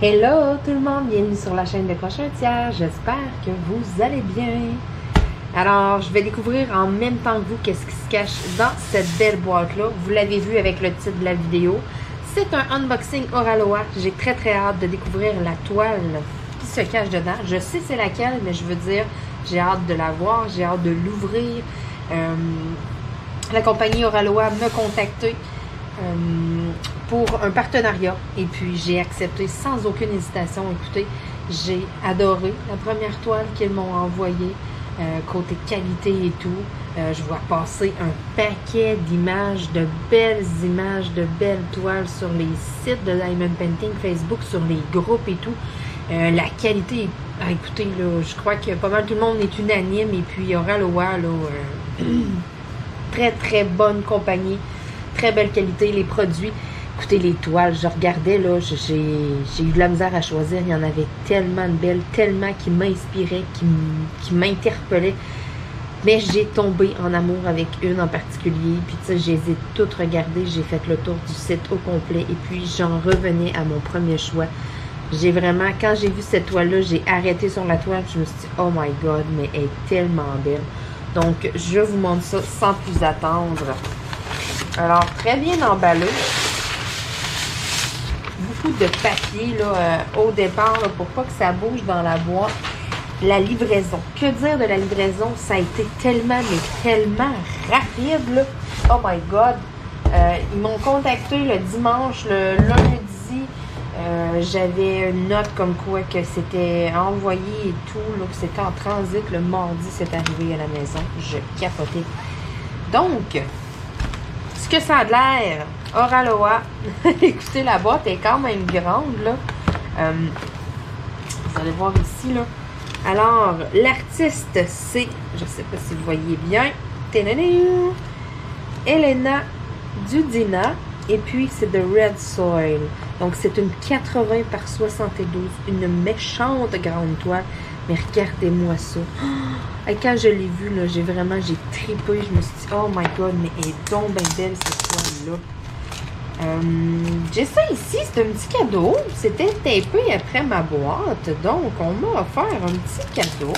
Hello tout le monde, bienvenue sur la chaîne de Croche un tiers, j'espère que vous allez bien. Alors, je vais découvrir en même temps que vous qu'est-ce qui se cache dans cette belle boîte-là. Vous l'avez vu avec le titre de la vidéo. C'est un unboxing Oraloa. J'ai très hâte de découvrir la toile qui se cache dedans. Je sais c'est laquelle, mais je veux dire, j'ai hâte de la voir, j'ai hâte de l'ouvrir. La compagnie Oraloa m'a contacté pour un partenariat et puis j'ai accepté sans aucune hésitation. Écoutez, j'ai adoré la première toile qu'ils m'ont envoyée, côté qualité et tout. Je vois passer un paquet d'images, de belles toiles sur les sites de Diamond Painting, Facebook, sur les groupes et tout. La qualité, écoutez, là, je crois que pas mal tout le monde est unanime. Et puis Oraloa, là, très bonne compagnie, très belle qualité, les produits. Écoutez, les toiles, je regardais, là, j'ai eu de la misère à choisir. Il y en avait tellement de belles, tellement qui m'inspiraient, qui m'interpellaient. Mais j'ai tombé en amour avec une en particulier. Puis, tu sais, je les ai toutes regardées. J'ai fait le tour du site au complet. Et puis, j'en revenais à mon premier choix. J'ai vraiment, quand j'ai vu cette toile-là, j'ai arrêté sur la toile. Je me suis dit, oh my God, mais elle est tellement belle. Donc, je vous montre ça sans plus attendre. Alors, très bien emballé. Beaucoup de papier là, au départ là, pour pas que ça bouge dans la boîte. La livraison. Que dire de la livraison? Ça a été tellement, mais tellement rapide. Là. Oh my God! Ils m'ont contacté le dimanche, le lundi. J'avais une note comme quoi que c'était envoyé et tout, là, que c'était en transit. Le mardi, c'est arrivé à la maison. Je capotais. Donc, ce que ça a de l'air, Oraloa. Écoutez, la boîte est quand même grande, là. Vous allez voir ici, là. Alors, l'artiste, c'est, je ne sais pas si vous voyez bien, Elena Dudina. Et puis, c'est de Red Soil. Donc, c'est une 80 par 72. Une méchante grande toile. Mais regardez-moi ça. Et quand je l'ai vue, là, j'ai tripé. Je me suis dit, oh my God, mais elle est donc bien belle, cette toile-là. J'ai ça ici, c'est un petit cadeau. C'était un peu après ma boîte. Donc, on m'a offert un petit cadeau.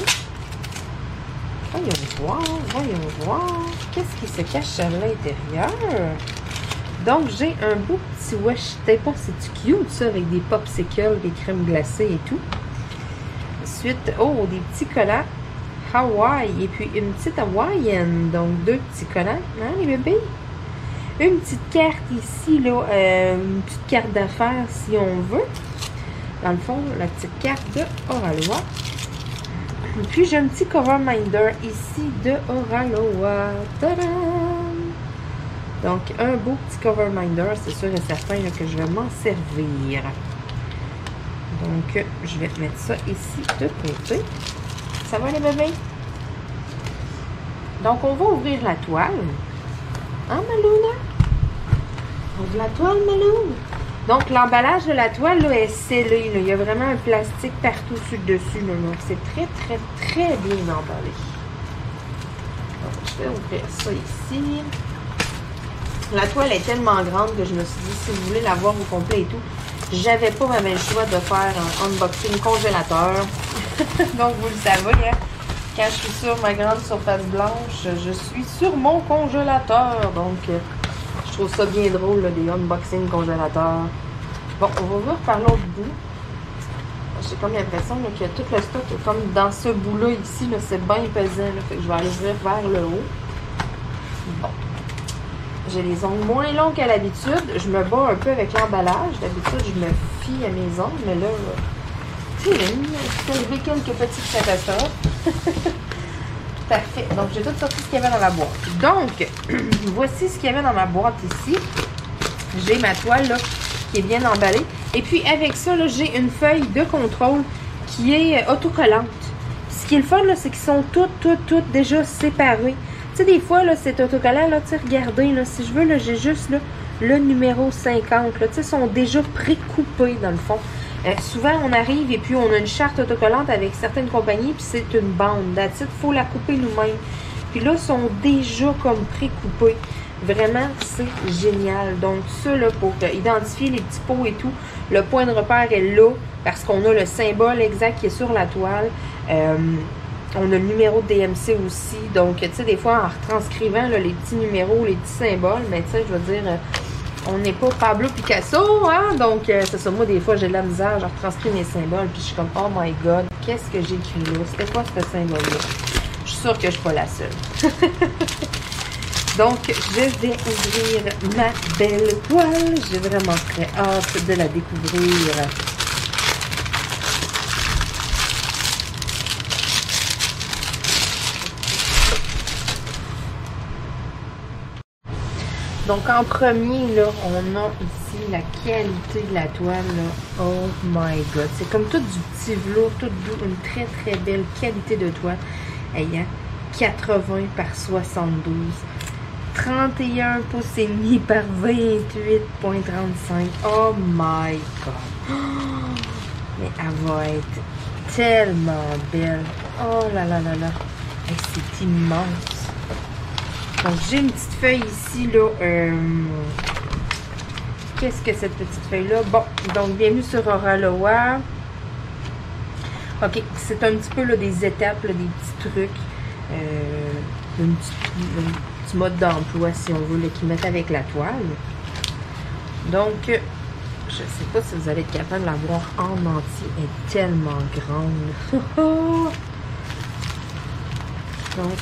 Voyons voir. Qu'est-ce qui se cache à l'intérieur? Donc, j'ai un beau petit wesh. C'est cute, ça, avec des popsicles, des crèmes glacées et tout. Ensuite, des petits collants Hawaii. Et puis, une petite hawaïenne. Donc, deux petits collants. Hein, les bébés? Une petite carte ici, là. Une petite carte d'affaires, si on veut. Dans le fond, la petite carte de Oraloa. Et puis, j'ai un petit cover minder ici de Oraloa. Tadam! Donc, un beau petit cover minder, c'est sûr et certain là, que je vais m'en servir. Donc, je vais mettre ça ici de côté. Ça va les bébés? Donc, on va ouvrir la toile. Hein, Malouna? On ouvre la toile, Malou? Donc, l'emballage de la toile là, est scellé. Là. Il y a vraiment un plastique partout sur le dessus. Là. Donc, c'est très bien emballé. Donc, je vais ouvrir ça ici. La toile est tellement grande que je me suis dit, si vous voulez la voir au complet et tout, j'avais pas vraiment le choix de faire un unboxing congélateur. Donc, vous le savez, hein, quand je suis sur ma grande surface blanche, je suis sur mon congélateur. Donc, je trouve ça bien drôle, là, des unboxings congélateurs. Bon, on va ouvrir par l'autre bout. J'ai comme l'impression que tout le stock est comme dans ce bout-là, ici, là, c'est bien pesant. Là, fait que je vais aller ouvrir vers le haut. Bon. J'ai les ongles moins longs qu'à l'habitude. Je me bats un peu avec l'emballage. D'habitude, je me fie à mes ongles, mais là, c'est arrivé quelques petites catastrophes. Tout à fait. Donc, j'ai tout sorti ce qu'il y avait dans la boîte. Donc, voici ce qu'il y avait dans ma boîte ici. J'ai ma toile, là, qui est bien emballée. Et puis, avec ça, là, j'ai une feuille de contrôle qui est autocollante. Ce qui est le fun, là, c'est qu'ils sont toutes déjà séparées. Tu sais, des fois, là, cet autocollant, là, tu sais, regardez, là, si je veux, là, j'ai juste, là, le numéro 50, là, tu sais, ils sont déjà précoupés, dans le fond. Souvent, on arrive et puis on a une charte autocollante avec certaines compagnies, puis c'est une bande. Il faut la couper nous-mêmes. Puis là, ils sont déjà comme précoupés. Vraiment, c'est génial. Donc, ça, là, pour identifier les petits pots et tout, le point de repère est là parce qu'on a le symbole exact qui est sur la toile. On a le numéro de DMC aussi. Donc, tu sais, des fois, en retranscrivant là, les petits numéros, les petits symboles, mais tu sais, je veux dire, on n'est pas Pablo Picasso, hein? Donc, c'est ça. Moi, des fois, j'ai de la misère, je retranscris mes symboles, puis je suis comme, oh my god, qu'est-ce que j'ai écrit là? C'était quoi ce symbole-là? Je suis sûre que je suis pas la seule. Donc, je vais ouvrir ma belle toile. J'ai vraiment très hâte de la découvrir. Donc, en premier, là, on a ici la qualité de la toile, là. Oh my god. C'est comme tout du petit velours, tout doux, une très très belle qualité de toile. Ayant 80 par 72. 31 pouces et demi par 28,35. Oh my god. Mais elle va être tellement belle. Oh là là là là. C'est immense. Donc j'ai une petite feuille ici là. Qu'est-ce que cette petite feuille là? Bon, donc bienvenue sur Oraloa. Ok, c'est un petit peu là, des étapes, là, des petits trucs. Un petit mode d'emploi, si on veut, qu'ils mettent avec la toile. Donc, je ne sais pas si vous allez être capable de la voir en entier. Elle est tellement grande. Donc,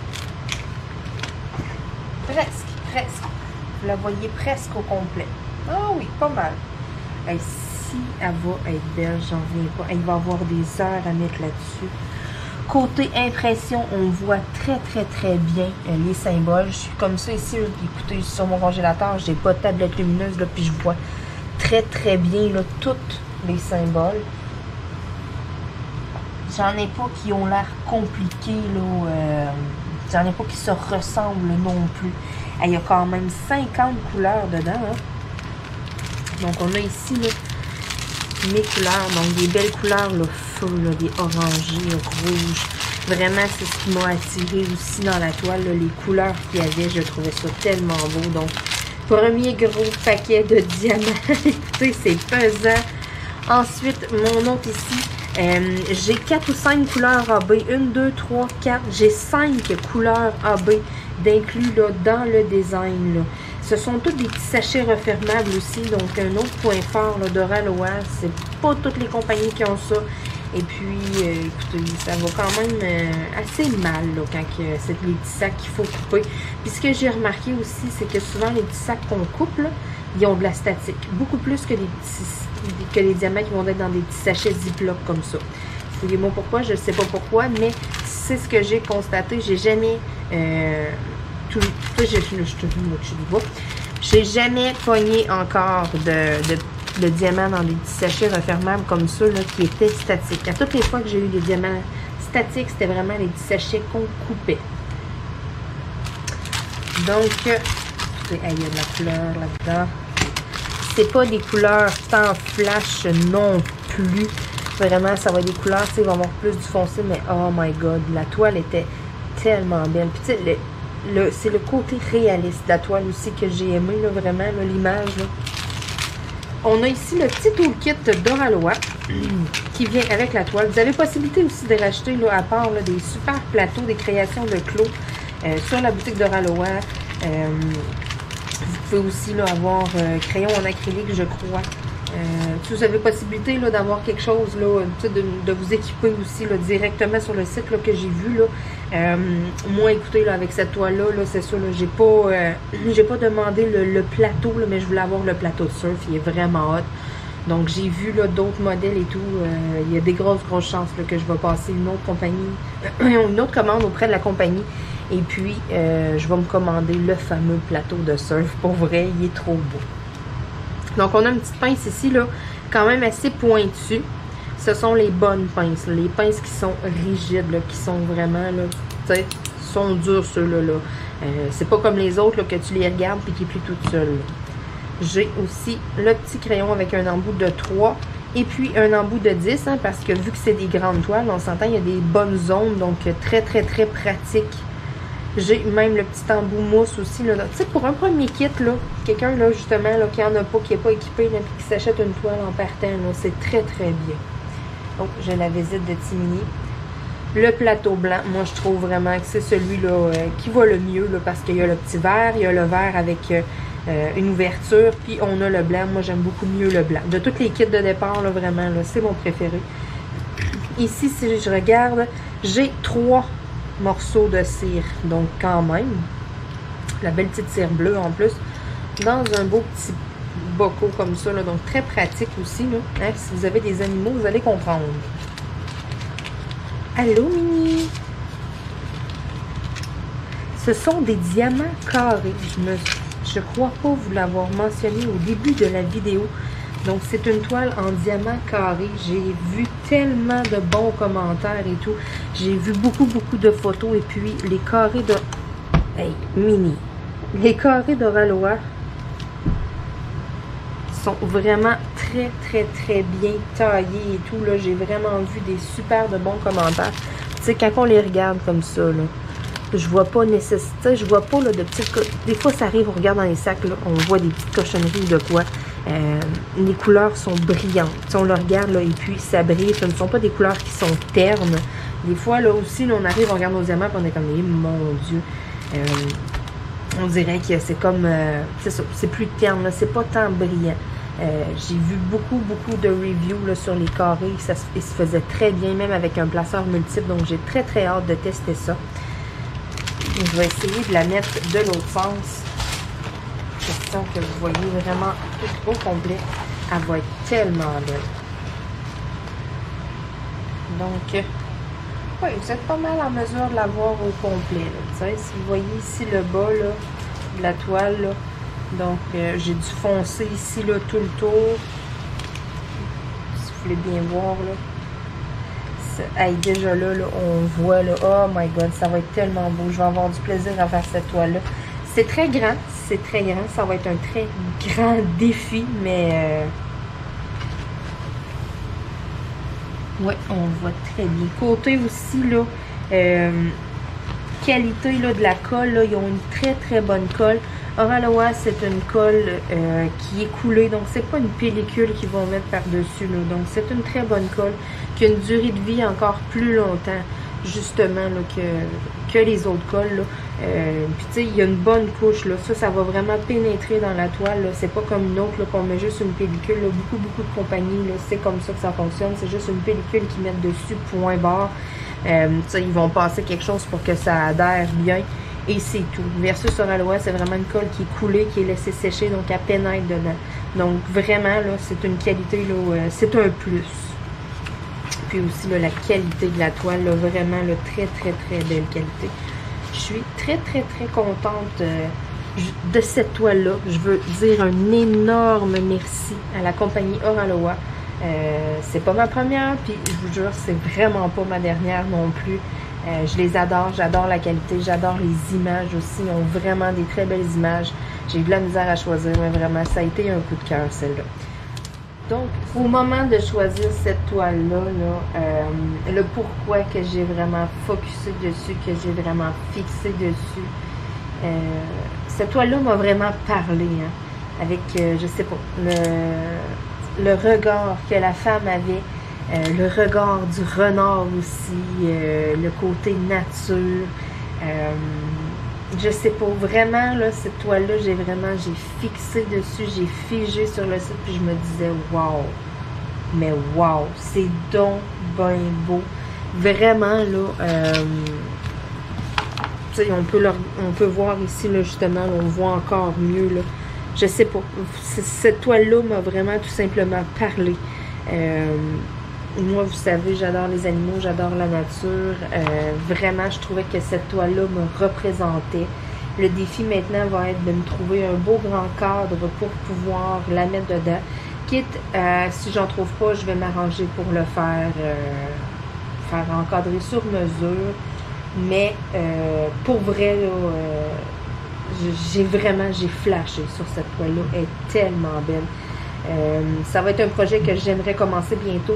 presque. Vous la voyez presque au complet. Ah oui, pas mal. Et si elle va être belle, j'en reviens pas. Il va y avoir des heures à mettre là-dessus. Côté impression, on voit très bien les symboles. Je suis comme ça ici, là, écoutez, sur mon congélateur, j'ai pas de tablette lumineuse, là, puis je vois très bien là, tous les symboles. J'en ai pas qui ont l'air compliqués, là. J'en ai pas qui se ressemblent non plus. Il y a quand même 50 couleurs dedans. Hein. Donc, on a ici là, mes couleurs, donc des belles couleurs, là, feu, là, des orangés, rouges. Vraiment, c'est ce qui m'a attiré aussi dans la toile, là, les couleurs qu'il y avait. Je trouvais ça tellement beau. Donc, premier gros paquet de diamants. Écoutez, c'est pesant. Ensuite, mon autre ici, j'ai 4 ou 5 couleurs AB. 1, 2, 3, 4. J'ai 5 couleurs AB d'inclus là, dans le design. Là. Ce sont tous des petits sachets refermables aussi. Donc, un autre point fort d'Oraloa. C'est pas toutes les compagnies qui ont ça. Et puis, écoutez, ça va quand même assez mal là, quand c'est les petits sacs qu'il faut couper. Puis, ce que j'ai remarqué aussi, c'est que souvent, les petits sacs qu'on coupe, là, ils ont de la statique. Beaucoup plus que les diamants qui vont être dans des petits sachets Ziploc comme ça. Fouillez-moi pourquoi, je ne sais pas pourquoi, mais c'est ce que j'ai constaté. J'ai jamais... j'ai jamais pogné encore de diamants dans des petits sachets refermables comme ça, là, qui étaient statiques. À toutes les fois que j'ai eu des diamants statiques, c'était vraiment les petits sachets qu'on coupait. Donc, il y a de la couleur là-dedans. C'est pas des couleurs tant flash non plus. Vraiment, ça va être des couleurs, tu sais, ils vont avoir plus du foncé, mais oh my god, la toile était tellement belle. Puis tu sais, c'est le côté réaliste de la toile aussi que j'ai aimé, là, vraiment, l'image. On a ici le petit toolkit d'Oraloa qui vient avec la toile. Vous avez possibilité aussi de racheter, là, à part là, des super plateaux, des créations de clos sur la boutique d'Oraloa. Vous pouvez aussi là, avoir crayon en acrylique, je crois. Si vous avez possibilité d'avoir quelque chose, là, de vous équiper aussi là, directement sur le site là, que j'ai vu. Là. Moi, écoutez, là, avec cette toile-là, c'est ça, j'ai pas demandé le plateau, là, mais je voulais avoir le plateau de surf. Il est vraiment hot. Donc, j'ai vu d'autres modèles et tout. Il y a des grosses chances là, que je vais passer une autre compagnie, une autre commande auprès de la compagnie. Et puis, je vais me commander le fameux plateau de surf. Pour vrai, il est trop beau. Donc, on a une petite pince ici, là, quand même assez pointue. Ce sont les bonnes pinces. Là, les pinces qui sont rigides, là, qui sont vraiment, là, tu sais, sont durs, ceux-là. Là. C'est pas comme les autres, là, que tu les regardes et qui plient toutes seules. J'ai aussi le petit crayon avec un embout de 3 et puis un embout de 10, hein, parce que vu que c'est des grandes toiles, on s'entend, il y a des bonnes zones, donc très pratique J'ai même le petit embout mousse aussi. Tu sais, pour un premier kit, là, quelqu'un là justement là, qui en a pas, qui n'est pas équipé, là, puis qui s'achète une toile en partant, c'est très très bien. Donc, j'ai la visite de Timini. Le plateau blanc, moi je trouve vraiment que c'est celui-là qui va le mieux, là, parce qu'il y a le petit verre, il y a le verre avec une ouverture, puis on a le blanc. Moi j'aime beaucoup mieux le blanc. De tous les kits de départ, là, vraiment, là, c'est mon préféré. Ici, si je regarde, j'ai 3 morceaux de cire, donc quand même. La belle petite cire bleue en plus, dans un beau petit boco comme ça, là, donc très pratique aussi. Là, hein, si vous avez des animaux, vous allez comprendre. Allô, Mini? Ce sont des diamants carrés. Je crois pas vous l'avoir mentionné au début de la vidéo. Donc, c'est une toile en diamant carré. J'ai vu tellement de bons commentaires et tout. J'ai vu beaucoup de photos. Et puis, les carrés de... Hey, Mini! Les carrés d'Oraloa sont vraiment très bien taillés et tout. Là, j'ai vraiment vu des super de bons commentaires. Tu sais, quand on les regarde comme ça, là, je vois pas nécessité, je vois pas là, de petites... Des fois, ça arrive, on regarde dans les sacs, là, on voit des petites cochonneries de quoi. Les couleurs sont brillantes. Si on le regarde, là, et puis ça brille. Ce ne sont pas des couleurs qui sont ternes. Des fois, là aussi, là, on arrive, on regarde nos diamants, puis on est comme, eh, mon Dieu. On dirait que c'est comme... c'est ça, c'est plus terne, c'est pas tant brillant. J'ai vu beaucoup de reviews là, sur les carrés. Il se faisait très bien, même avec un placeur multiple. Donc, j'ai très hâte de tester ça. Je vais essayer de la mettre de l'autre sens. Question que vous voyez vraiment tout au complet. Elle va être tellement belle. Donc, oui, vous êtes pas mal en mesure de la voir au complet. Là, si vous voyez ici le bas là, de la toile, là, donc j'ai dû foncer ici là, tout le tour. Si vous voulez bien voir, là. Hey, déjà là, on voit, là, oh my god, ça va être tellement beau. Je vais avoir du plaisir à faire cette toile-là. C'est très grand, ça va être un très grand défi, mais ouais, on voit très bien. Côté aussi, là, qualité là, de la colle, là, ils ont une très bonne colle. Oraloa, c'est une colle qui est coulée, donc c'est pas une pellicule qu'ils vont mettre par-dessus. Donc c'est une très bonne colle qui a une durée de vie encore plus longtemps, justement, là, que les autres colles. Puis tu sais, il y a une bonne couche, là. Ça va vraiment pénétrer dans la toile. C'est pas comme une autre qu'on met juste une pellicule. Là. Beaucoup de compagnies, c'est comme ça que ça fonctionne. C'est juste une pellicule qu'ils mettent dessus, point barre. Ils vont passer quelque chose pour que ça adhère bien. Et c'est tout. Versus Oraloa, c'est vraiment une colle qui est coulée, qui est laissée sécher, donc elle pénètre dedans. Donc vraiment, là, c'est une qualité, là, c'est un plus. Puis aussi, là, la qualité de la toile, là, vraiment, là, très belle qualité. Je suis très contente de cette toile-là. Je veux dire un énorme merci à la compagnie Oraloa. C'est pas ma première, puis je vous jure, c'est vraiment pas ma dernière non plus. Je les adore, j'adore la qualité, j'adore les images aussi. Ils ont vraiment des très belles images. J'ai eu de la misère à choisir, mais vraiment, ça a été un coup de cœur, celle-là. Donc, au moment de choisir cette toile-là, le pourquoi que j'ai vraiment focusé dessus, que j'ai vraiment fixé dessus, cette toile-là m'a vraiment parlé, hein, avec, je sais pas, le regard que la femme avait. Le regard du renard aussi, le côté nature, je sais pas, vraiment, là, cette toile-là, j'ai fixé dessus, j'ai figé sur le site, puis je me disais, wow, mais wow, c'est donc bien beau, vraiment, là, tu sais, on peut voir ici, là, justement, là, on voit encore mieux, là, je sais pas, cette toile-là m'a vraiment tout simplement parlé. Moi, vous savez, j'adore les animaux, j'adore la nature. Vraiment, je trouvais que cette toile-là me représentait. Le défi maintenant va être de me trouver un beau grand cadre pour pouvoir la mettre dedans. Quitte, si j'en trouve pas, je vais m'arranger pour le faire encadrer sur mesure. Mais pour vrai, là, j'ai flashé sur cette toile-là. Elle est tellement belle. Ça va être un projet que j'aimerais commencer bientôt.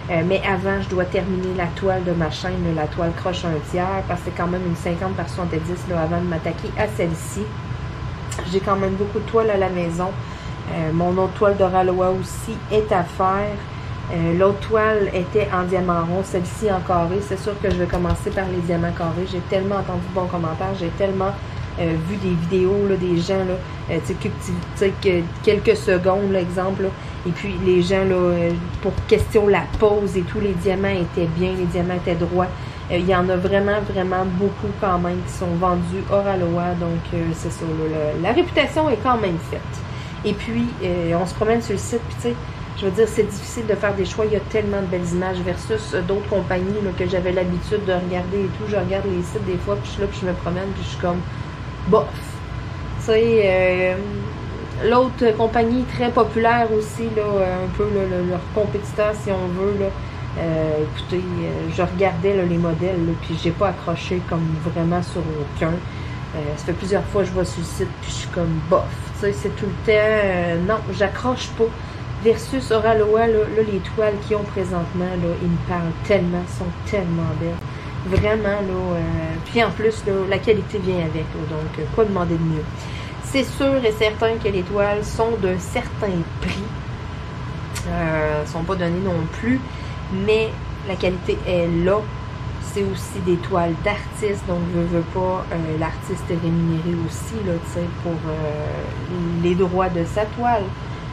Mais avant, je dois terminer la toile de ma chaîne, la toile croche 1/3, parce que c'est quand même une 50 par 70 là, avant de m'attaquer à celle-ci. J'ai quand même beaucoup de toiles à la maison. Mon autre toile de Ralois aussi est à faire. L'autre toile était en diamant rond, celle-ci en carré. C'est sûr que je vais commencer par les diamants carrés. J'ai tellement entendu de bons commentaires, j'ai tellement vu des vidéos là, des gens, là, quelques secondes, l'exemple. Et puis les gens, là, pour question la pose et tout, les diamants étaient bien, les diamants étaient droits. Il y en a vraiment, vraiment beaucoup quand même qui sont vendus hors Aloha. Donc, c'est ça, là, la réputation est quand même faite. Et puis, on se promène sur le site, puis tu sais, je veux dire, c'est difficile de faire des choix. Il y a tellement de belles images versus d'autres compagnies là, que j'avais l'habitude de regarder et tout. Je regarde les sites des fois, puis je suis là, puis je me promène, puis je suis comme, bof. Tu sais, l'autre compagnie très populaire aussi, là, un peu là, leur compétiteur, si on veut, là. Écoutez, je regardais là, les modèles, là, puis j'ai pas accroché comme vraiment sur aucun. Ça fait plusieurs fois que je vais sur le site, puis je suis comme bof. Tu sais, c'est tout le temps, non, j'accroche pas. Versus Oraloa, là, les toiles qu'ils ont présentement, là, ils me parlent tellement, sont tellement belles. Vraiment, là, puis en plus, là, la qualité vient avec, là, donc quoi demander de mieux. C'est sûr et certain que les toiles sont d'un certain prix. Sont pas données non plus, mais la qualité est là. C'est aussi des toiles d'artistes, donc je veux pas, l'artiste est rémunéré aussi, là, tu sais, pour les droits de sa toile.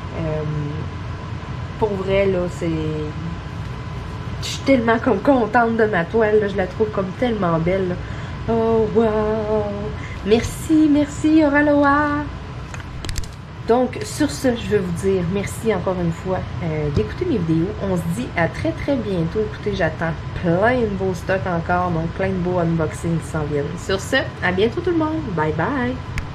Pour vrai, là, c'est... Je suis tellement comme contente de ma toile, là, je la trouve comme tellement belle, là. Oh, wow! Merci, merci, Oraloa! Donc, sur ce, je veux vous dire merci encore une fois d'écouter mes vidéos. On se dit à très, très bientôt. Écoutez, j'attends plein de beaux stocks encore, donc plein de beaux unboxings qui s'en viennent. Sur ce, à bientôt tout le monde! Bye, bye!